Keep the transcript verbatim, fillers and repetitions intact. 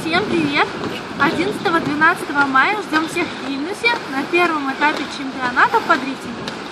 Всем привет! одиннадцатого-двенадцатого мая ждем всех в Вильнюсе на первом этапе чемпионата по дрифтингу.